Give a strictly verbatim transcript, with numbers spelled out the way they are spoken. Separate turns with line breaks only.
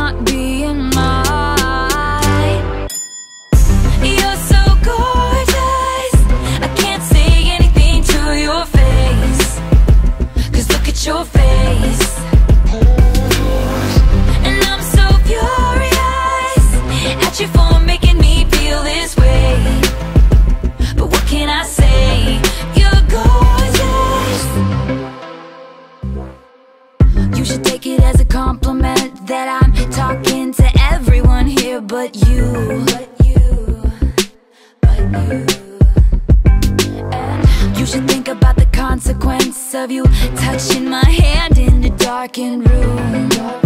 not being mine. You're so gorgeous, I can't say anything to your face, 'cause look at your face. And I'm so furious at you for making me feel this way, but what can I say? You're gorgeous. You should take it as a compliment that I'm talking to everyone here but you. But you, but you. And you should think about the consequence of you touching my hand in a darkened room.